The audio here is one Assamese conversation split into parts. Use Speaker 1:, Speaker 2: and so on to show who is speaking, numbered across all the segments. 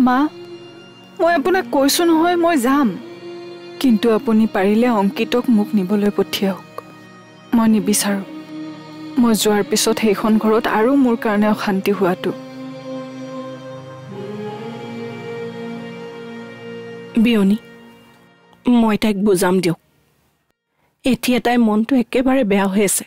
Speaker 1: মা মই আপোনাক কৈছো নহয় মই যাম কিন্তু আপুনি পাৰিলে অংকিতক মোক নিবলৈ পঠিয়াওক মই নিবিচাৰো মই যোৱাৰ পিছত সেইখন ঘৰত আৰু মোৰ কাৰণে অশান্তি হোৱাটো
Speaker 2: বিয়নি মই তাইক বুজাম দিয়ক এতিয়া তাই মনটো একেবাৰে বেয়া হৈ আছে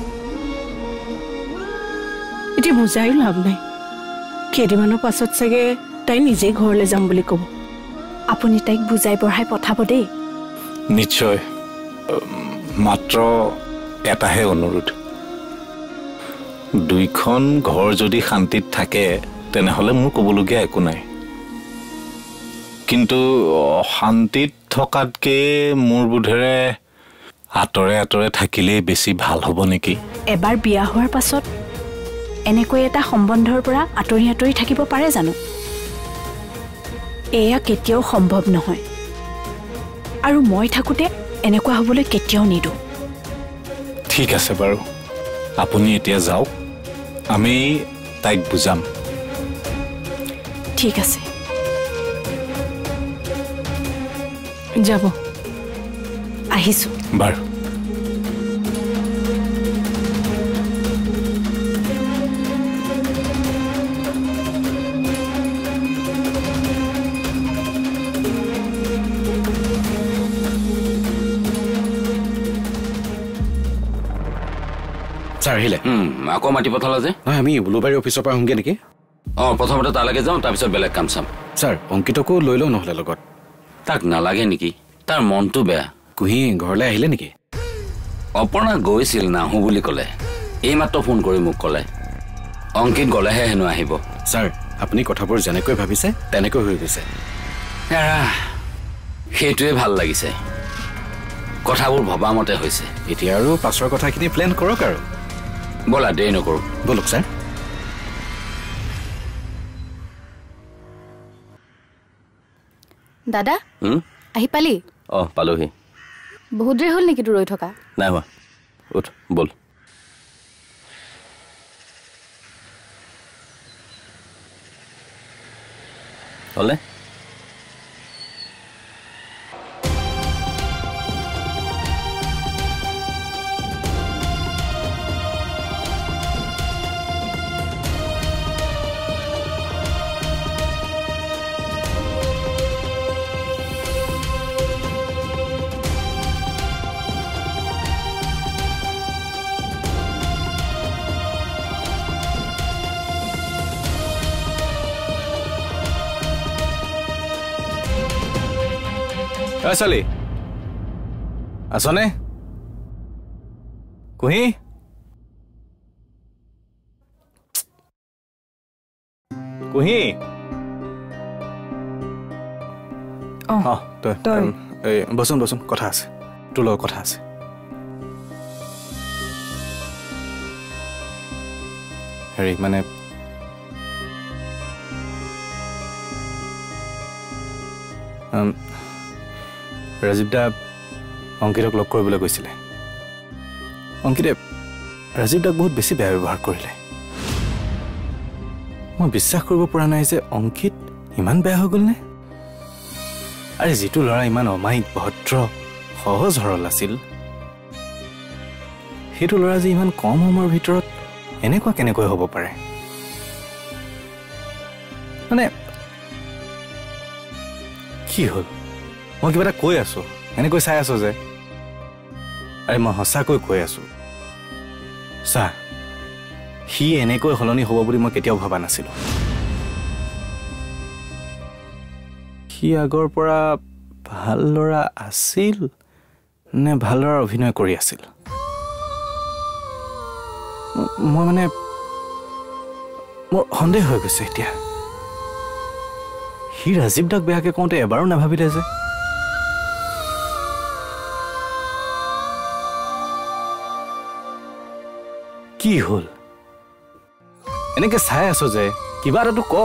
Speaker 2: এতিয়া বুজাই লাভ নাই কেইদিনমানৰ পাছত চাগে তাই নিজে ঘৰলৈ যাম বুলি ক'ব
Speaker 3: আপুনি তাইক বুজাই বঢ়াই পঠাব দেই
Speaker 4: নিশ্চয় মাত্ৰ এটাহে অনুৰোধ দুইখন ঘৰ যদি শান্তিত থাকে তেনেহলে মোৰ ক'বলগীয়া একো নাই কিন্তু শান্তিত থকাতকে মোৰ বুধেৰে আতৰে আতৰে থাকিলে বেছি ভাল হ'ব নেকি
Speaker 3: এবাৰ বিয়া হোৱাৰ পাছত এনেকৈ এটা সম্বন্ধৰ পৰা আতৰি আতৰি থাকিব পাৰে জানো এয়া কেতিয়াও সম্ভৱ নহয় আৰু মই থাকোতে এনেকুৱা হ'বলৈ কেতিয়াও নিদো
Speaker 4: ঠিক আছে বাৰু আপুনি এতিয়া যাওক আমি তাইক বুজাম
Speaker 3: ঠিক আছে
Speaker 2: যাব
Speaker 3: আহিছো
Speaker 4: বাৰু
Speaker 5: ছাৰ আহিলে
Speaker 6: আকৌ মাতি পঠালা যে
Speaker 5: নহয় আমি উলুবাৰী অফিচৰ পৰা আহোঁগৈ নেকি
Speaker 6: প্ৰথমতে তালৈকে যাওঁ তাৰপিছত বেলেগ কাম চাম
Speaker 5: ছাৰ অংকিতকো লৈ লওঁ নহ'লে লগত
Speaker 6: তাক নালাগে নেকি তাৰ মনটো বেয়া
Speaker 5: কুহি ঘৰলৈ আহিলে নেকি
Speaker 6: অপৰ্ণা গৈছিল নাহো বুলি ক'লে এইমাত্ৰ ফোন কৰি মোক ক'লে অংকিত গ'লেহে হেনো আহিব
Speaker 5: ছাৰ আপুনি কথাবোৰ যেনেকৈ ভাবিছে তেনেকৈ হৈ গৈছে
Speaker 6: সেইটোৱে ভাল লাগিছে কথাবোৰ ভবা মতে হৈছে
Speaker 5: এতিয়া আৰু পাছৰ কথাখিনি প্লেন কৰক আৰু
Speaker 6: ব'লা দেৰি নকৰোঁ
Speaker 5: ব'লক ছাৰ
Speaker 3: দাদা আহি পালি
Speaker 6: পালোহি
Speaker 3: বহুত দেৰি হ'ল নেকি তোৰ ৰৈ থকা
Speaker 6: নাই হোৱা উঠ ব'ল হ'লে
Speaker 4: ছোৱালী আছনে কুহি কুহি বচোন বচোন কথা আছে তোৰ লগত কথা আছে হেৰি মানে ৰাজীৱ দা অংকিতক লগ কৰিবলৈ কৈছিলে অংকিতে ৰাজীৱ দাক বহুত বেছি বেয়া ব্যৱহাৰ কৰিলে মই বিশ্বাস কৰিব পৰা নাই যে অংকিত ইমান বেয়া হৈ গ'লনে আৰে যিটো ল'ৰা ইমান অমায়িক ভদ্ৰ সহজ সৰল আছিল সেইটো ল'ৰা যে ইমান কম সময়ৰ ভিতৰত এনেকুৱা কেনেকৈ হ'ব পাৰে মানে কি হ'ল মই কিবা এটা কৈ আছো এনেকৈ চাই আছো যে আৰে মই সঁচাকৈ কৈ আছো চা সি এনেকৈ সলনি হ'ব বুলি মই কেতিয়াও ভবা নাছিলো সি আগৰ পৰা ভাল ল'ৰা আছিল নে ভাল ল'ৰাৰ অভিনয় কৰি আছিল মই মানে মোৰ সন্দেহ হৈ গৈছে এতিয়া সি ৰাজীৱ দাক বেয়াকে কওঁতে এবাৰো নাভাবিলে যে কি হ'ল এনেকে চাই আছো যে কিবা এটাতো ক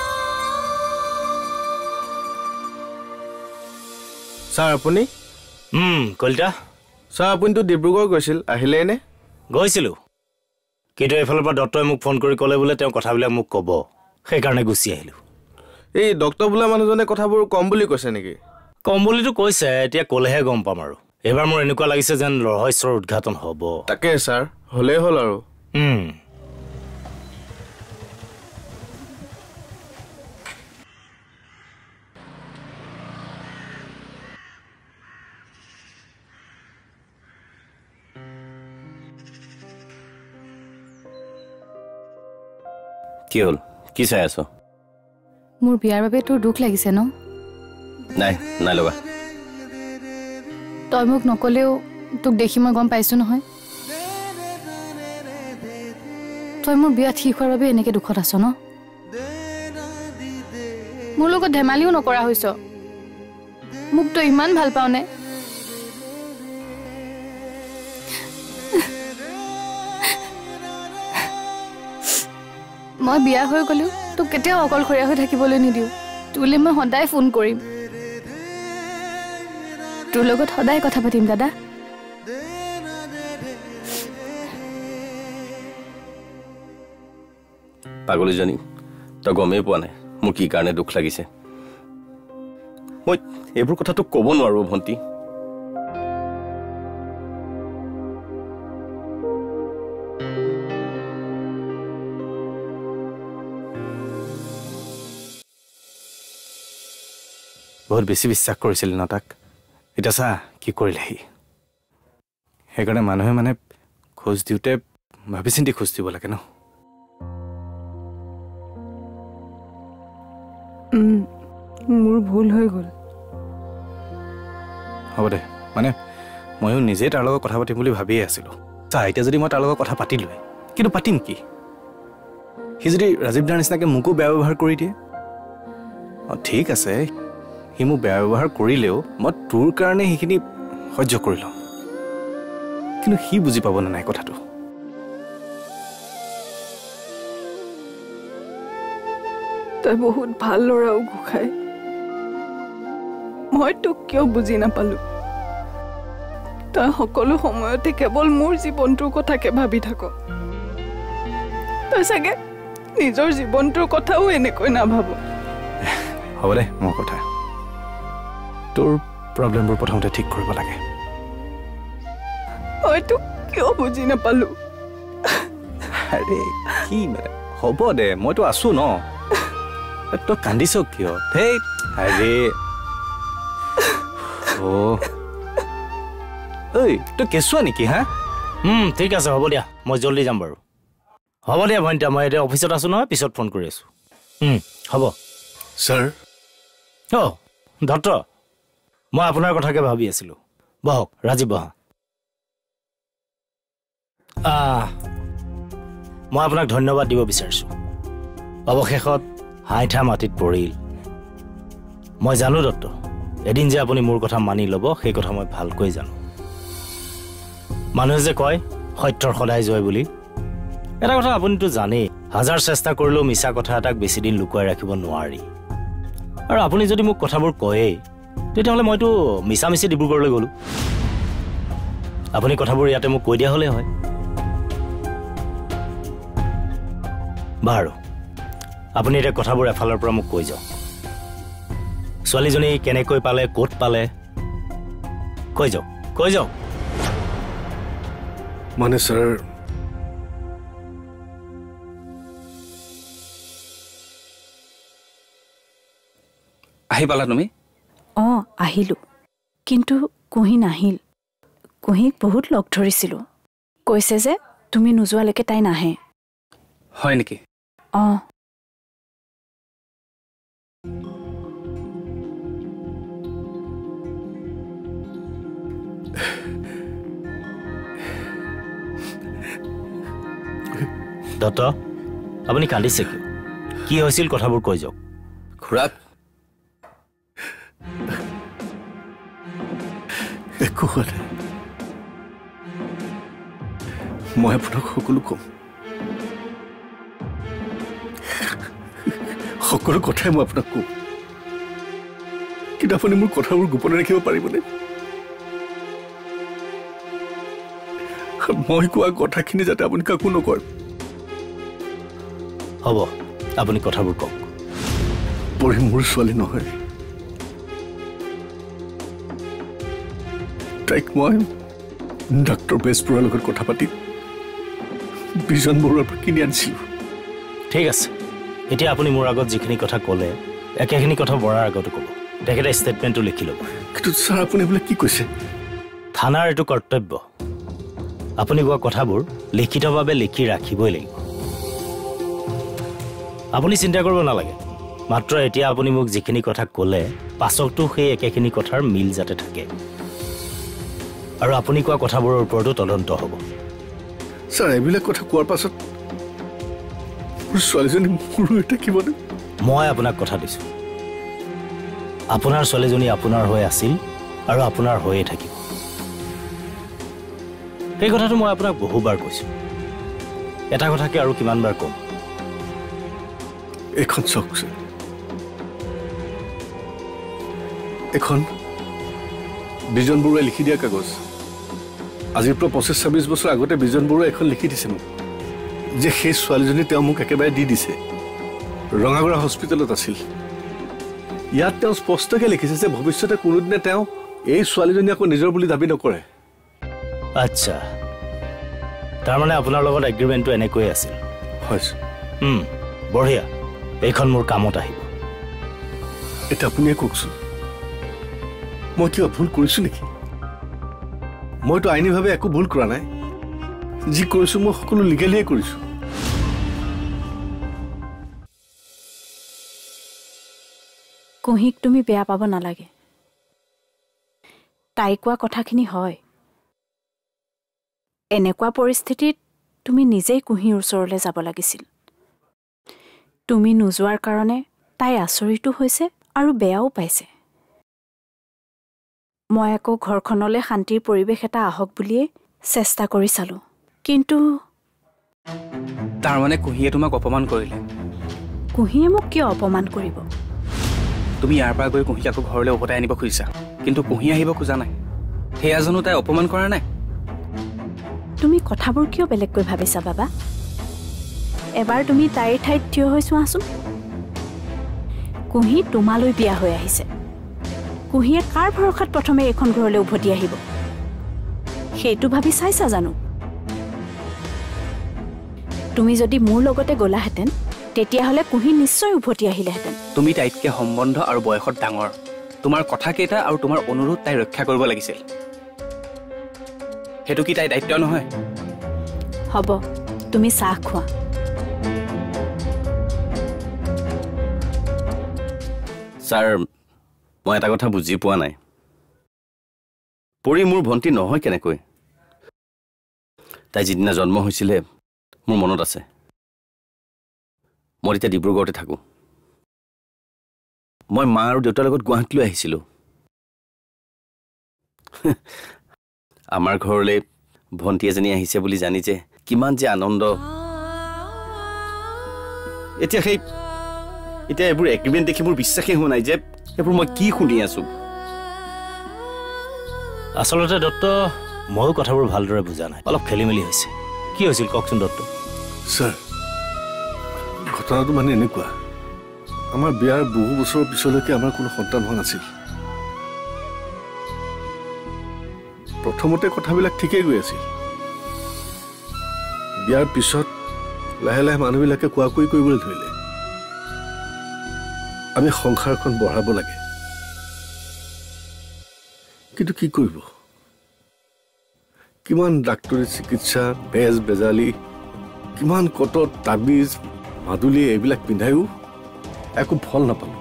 Speaker 7: ছাৰ আপুনি
Speaker 4: কলিতা
Speaker 7: ছাৰ আপুনিতো ডিব্ৰুগড় গৈছিল আহিলে নে
Speaker 4: গৈছিলোঁ কিন্তু এইফালৰ পৰা ডক্টৰে মোক ফোন কৰি ক'লে বোলে তেওঁ কথাবিলাক মোক ক'ব সেইকাৰণে গুচি আহিলোঁ
Speaker 7: এই ডক্টৰ বোলা মানুহজনে কথাবোৰ কম বুলি কৈছে নেকি
Speaker 4: কম বুলিতো কৈছে এতিয়া ক'লেহে গম পাম আৰু এইবাৰ মোৰ এনেকুৱা লাগিছে যেন ৰহস্যৰ উদ্ঘাটন হ'ব
Speaker 7: তাকে ছাৰ হ'লেই হ'ল আৰু
Speaker 5: কি হ'ল কি চাই আছ
Speaker 8: মোৰ বিয়াৰ বাবে তোৰ দুখ লাগিছে ন
Speaker 5: নাই নাই লগা
Speaker 8: তই মোক নকলেও তোক দেখি মই গম পাইছো নহয় তই মোৰ বিয়া ঠিক হোৱাৰ বাবে এনেকে দুখত আছ ন মোৰ লগত ধেমালিও নকৰা হৈছ মোক তই ইমান ভাল পাও নে মই বিয়া হৈ গ'লেও তোক কেতিয়াও অকলশৰীয়া হৈ থাকিবলৈ নিদিওঁ তোলৈ মই সদায় ফোন কৰিম তোৰ লগত সদায় কথা পাতিম দাদা
Speaker 5: পাগলীজনী তই গমেই পোৱা নাই মোৰ কি কাৰণে দুখ লাগিছে মই এইবোৰ কথাটো ক'ব নোৱাৰো ভণ্টি
Speaker 4: বহুত বেছি বিশ্বাস কৰিছিল ন তাক এতিয়া চা কি কৰিলে সি সেইকাৰণে মানুহে মানে খোজ দিওঁতে ভাবি চিন্তি খোজ দিব লাগে ন
Speaker 1: মোৰ ভুল হৈ গ'ল
Speaker 4: হ'ব দে মানে ময়ো নিজেই তাৰ লগত কথা পাতিম বুলি ভাবিয়ে আছিলোঁ চা এতিয়া যদি মই তাৰ লগত কথা পাতিলোৱে কিন্তু পাতিম কি সি যদি ৰাজীৱ দাৰ নিচিনাকৈ মোকো বেয়া ব্যৱহাৰ কৰি দিয়ে অঁ ঠিক আছে সি মোক বেয়া ব্যৱহাৰ কৰিলেও মই তোৰ কাৰণে সেইখিনি সহ্য কৰি ল'ম কিন্তু সি বুজি পাব নে নাই কথাটো
Speaker 1: তই বহুত ভাল ল'ৰাও গোসাঁই মই তোক কিয় বুজি নাপালো তই সকলো সময়তে কেৱল মোৰ জীৱনটোৰ কথাকে ভাবি থাক তই চাগে নিজৰ জীৱনটোৰ কথাও এনেকৈ নাভাব
Speaker 4: হ'ব দে মোৰ কথা তোৰ প্ৰব্লেমবোৰ প্ৰথমতে ঠিক কৰিব লাগে
Speaker 1: মই তোক কিয় বুজি নাপালো
Speaker 4: আৰে কি মানে হ'ব দে মইতো আছো ন তই কান্দিছ কিয় হেই আৰে ঐ তই কেঁচুৱা নেকি হা ঠিক আছে হ'ব দিয়া মই জল্দি যাম বাৰু হ'ব দিয়া ভণ্টি মই এতিয়া অফিচত আছো নহয় পিছত ফোন কৰি আছো হ'ব
Speaker 7: ছাৰ
Speaker 4: অঁ দত্ত মই আপোনাৰ কথাকে ভাবি আছিলোঁ বহক ৰাজীৱ বহা মই আপোনাক ধন্যবাদ দিব বিচাৰিছোঁ অৱশেষত হাইঠা মাটিত পৰিল মই জানো দত্ত এদিন যে আপুনি মোৰ কথা মানি ল'ব সেই কথা মই ভালকৈ জানো মানুহে যে কয় সত্যৰ সদায় জয় বুলি এটা কথা আপুনিতো জানেই হাজাৰ চেষ্টা কৰিলেও মিছা কথা এটাক বেছিদিন লুকুৱাই ৰাখিব নোৱাৰি আৰু আপুনি যদি মোক কথাবোৰ কয়েই তেতিয়াহ'লে মইতো মিছামিছি ডিব্ৰুগড়লৈ গ'লোঁ আপুনি কথাবোৰ ইয়াতে মোক কৈ দিয়া হ'লেই হয় বাৰু আপুনি এতিয়া কথাবোৰ এফালৰ পৰা মোক কৈ যাওক ছোৱালীজনী কেনেকৈ পালে ক'ত পালে কৈ যাওক
Speaker 7: মানে ছাৰ
Speaker 6: আহি পালা তুমি
Speaker 3: অঁ আহিলোঁ কিন্তু কুঁহি নাহিল কুঁহিক বহুত লগ ধৰিছিলোঁ কৈছে যে তুমি নোযোৱালৈকে তাই নাহে
Speaker 6: হয় নেকি
Speaker 3: অঁ
Speaker 4: দত্ত আপুনি কান্দিছে কিয় কি হৈছিল কথাবোৰ কৈ যাওক
Speaker 5: খুৰাক
Speaker 7: একো হোৱা নাই মই আপোনাক সকলো কম সকলো কথাই মই আপোনাক কম কিন্তু আপুনি মোৰ কথাবোৰ গোপনে ৰাখিব পাৰিবনে
Speaker 4: মই কোৱা কথাখিনি যাতে আপুনি কাকো নকয়
Speaker 9: হ'ব আপুনি কথাবোৰ কওক
Speaker 4: পৰি মোৰ ছোৱালী নহয় তাইক মই ডাক্তৰ বেজপুৰৰ লগত কথা পাতি বিজন বৰুৱাৰ পৰা কিনি আনিছিলোঁ
Speaker 9: ঠিক আছে এতিয়া আপুনি মোৰ আগত যিখিনি কথা ক'লে একেখিনি কথা বৰাৰ আগতো ক'ব তেখেতে ষ্টেটমেণ্টটো লিখি ল'ব
Speaker 4: কিন্তু ছাৰ আপুনি বোলে কি কৈছে
Speaker 9: থানাৰ এইটো কৰ্তব্য আপুনি কোৱা কথাবোৰ লিখিতভাৱে লিখি ৰাখিবই লাগিব আপুনি চিন্তা কৰিব নালাগে মাত্ৰ এতিয়া আপুনি মোক যিখিনি কথা ক'লে পাছতো সেই একেখিনি কথাৰ মিল যাতে থাকে আৰু আপুনি কোৱা কথাবোৰৰ ওপৰতো তদন্ত হ'ব
Speaker 4: ছাৰ এইবিলাক কথা কোৱাৰ পাছত মোৰ ছোৱালীজনী মোৰ হৈ থাকিবনে
Speaker 9: মই আপোনাক কথা দিছোঁ আপোনাৰ ছোৱালীজনী আপোনাৰ হৈ আছিল আৰু আপোনাৰ হৈয়ে থাকিব সেই কথাটো মই আপোনাক বহুবাৰ কৈছোঁ এটা কথাকে আৰু কিমানবাৰ ক'ম
Speaker 4: এখন চাওকচোন এখন বিজন বৰুৱাই লিখি দিয়া কাগজ আজিৰ পৰা 25-26 বছৰ আগতে বিজন বৰুৱাই এখন লিখি দিছে মোক যে সেই ছোৱালীজনী তেওঁ মোক একেবাৰে দি দিছে ৰঙাগড়া হস্পিটেলত আছিল ইয়াত তেওঁ স্পষ্টকৈ লিখিছে যে ভৱিষ্যতে কোনোদিনে তেওঁ এই ছোৱালীজনী আকৌ নিজৰ বুলি দাবী নকৰে
Speaker 9: আচ্ছা তাৰমানে আপোনাৰ লগত এগ্ৰিমেণ্টটো এনেকৈয়ে আছিল
Speaker 4: হয়
Speaker 9: বঢ়িয়া এইখন মোৰ কামত আহিব
Speaker 4: এটা আপুনিয়ে কওকচোন মই কিবা ভুল কৰিছোঁ নেকি মইতো আইনীভাৱে একো ভুল কৰা নাই যি কৰিছোঁ মই সকলো লিগেলিয়ে কৰিছোঁ
Speaker 3: কুহিক তুমি বেয়া পাব নালাগে তাই কোৱা কথাখিনি হয় এনেকুৱা পৰিস্থিতিত তুমি নিজেই কুহিৰ ওচৰলৈ যাব লাগিছিল তুমি নোযোৱাৰ কাৰণে তাই আচৰিতো হৈছে আৰু বেয়াও পাইছে মই আকৌ ঘৰখনলৈ শান্তিৰ পৰিৱেশ এটা আহক বুলিয়ে চেষ্টা কৰি চালোঁ কিন্তু
Speaker 10: তাৰমানে কুহিয়ে তোমাক অপমান কৰিলে
Speaker 3: কুহিয়ে মোক কিয় অপমান কৰিব
Speaker 10: তুমি ইয়াৰ পৰা গৈ কুহিক আকৌ ঘৰলৈ উভতাই আনিব খুজিছা কিন্তু কুহি আহিব খোজা নাই সেয়া জানো তাই অপমান কৰা নাই
Speaker 3: তুমি কথাবোৰ কিয় বেলেগকৈ ভাবিছা বাবা এবাৰ তুমি তাইৰ ঠাইত থিয় হৈ চোৱাচোন কুহি তোমালৈ বিয়া হৈ আহিছে কুহিয়ে কাৰ ভৰসাত প্ৰথমে এখন ঘৰলৈ উভতি আহিব সেইটো ভাবি চাইছা জানো তুমি যদি মোৰ লগতে গ'লাহেঁতেন তেতিয়াহ'লে কুহি নিশ্চয় উভতি আহিলেহেঁতেন
Speaker 10: তুমি তাইতকৈ সম্বন্ধ আৰু বয়সত ডাঙৰ তোমাৰ কথাকেইটা আৰু তোমাৰ অনুৰোধ তাই ৰক্ষা কৰিব লাগিছিল সেইটো কি তাইৰ দায়িত্ব নহয়
Speaker 3: হ'ব তুমি চাহ খোৱা
Speaker 5: ছাৰ মই এটা কথা বুজি পোৱা নাই পৰি মোৰ ভণ্টি নহয় কেনেকৈ তাই যিদিনা জন্ম হৈছিলে মোৰ মনত আছে মই এতিয়া ডিব্ৰুগড়তে থাকোঁ মই মা আৰু দেউতাৰ লগত গুৱাহাটীলৈ আহিছিলোঁ আমাৰ ঘৰলৈ ভণ্টি এজনী আহিছে বুলি জানি যে কিমান যে আনন্দ এতিয়া এইবোৰ এগ্ৰিমেণ্ট দেখি মোৰ বিশ্বাসেই হোৱা নাই যে এইবোৰ মই কি শুনি আছোঁ
Speaker 9: আচলতে দত্ত ময়ো কথাবোৰ ভালদৰে বুজা নাই অলপ খেলি মেলি হৈছে কি হৈছিল কওকচোন দত্ত
Speaker 4: ছাৰ ঘটনাটো মানে এনেকুৱা আমাৰ বিয়াৰ বহু বছৰৰ পিছলৈকে আমাৰ কোনো সন্তান হোৱা নাছিল প্ৰথমতে কথাবিলাক ঠিকেই গৈ আছিল বিয়াৰ পিছত লাহে লাহে মানুহবিলাকে কোৱা কৈ কৰিবলৈ ধৰিলে আমি সংসাৰখন বঢ়াব লাগে কিন্তু কি কৰিব কিমান ডাক্তৰী চিকিৎসা বেজ বেজালি কিমান কটত তাবিজ মাদুলি এইবিলাক পিন্ধায়ো একো ফল নাপালোঁ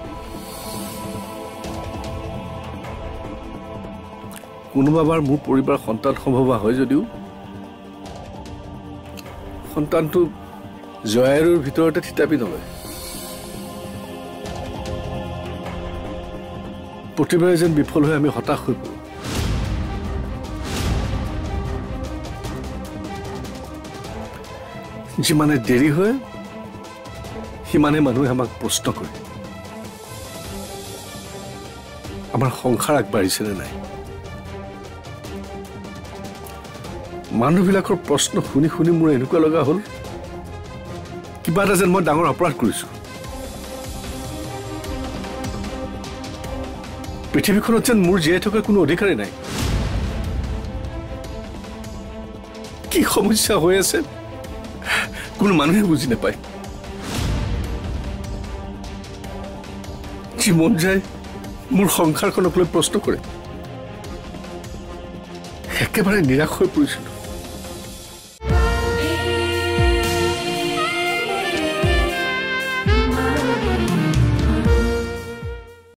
Speaker 4: কোনোবাবাৰ মোৰ পৰিবাৰ সন্তান সম্ভৱ হয় যদিও সন্তানটো জয়াৰুৰ ভিতৰতে থিতাপি নলয় প্ৰতিবাৰে যেন বিফল হৈ আমি হতাশ হৈ পৰোঁ যিমানে দেৰি হয় সিমানে মানুহে আমাক প্ৰশ্ন কৰে আমাৰ সংসাৰ আগবাঢ়িছেনে নাই
Speaker 11: মানুহবিলাকৰ প্ৰশ্ন শুনি শুনি মোৰ এনেকুৱা লগা হ'ল কিবা এটা যেন মই ডাঙৰ অপৰাধ কৰিছোঁ। পৃথিৱীখনত যেন মোৰ জীয়াই থকাৰ কোনো অধিকাৰেই নাই। কি সমস্যা হৈ আছে কোনো মানুহে বুজি নাপায়। যি মন যায় মোৰ সংসাৰখনক লৈ প্ৰশ্ন কৰে। একেবাৰে নিৰাশ হৈ পৰিছিলোঁ।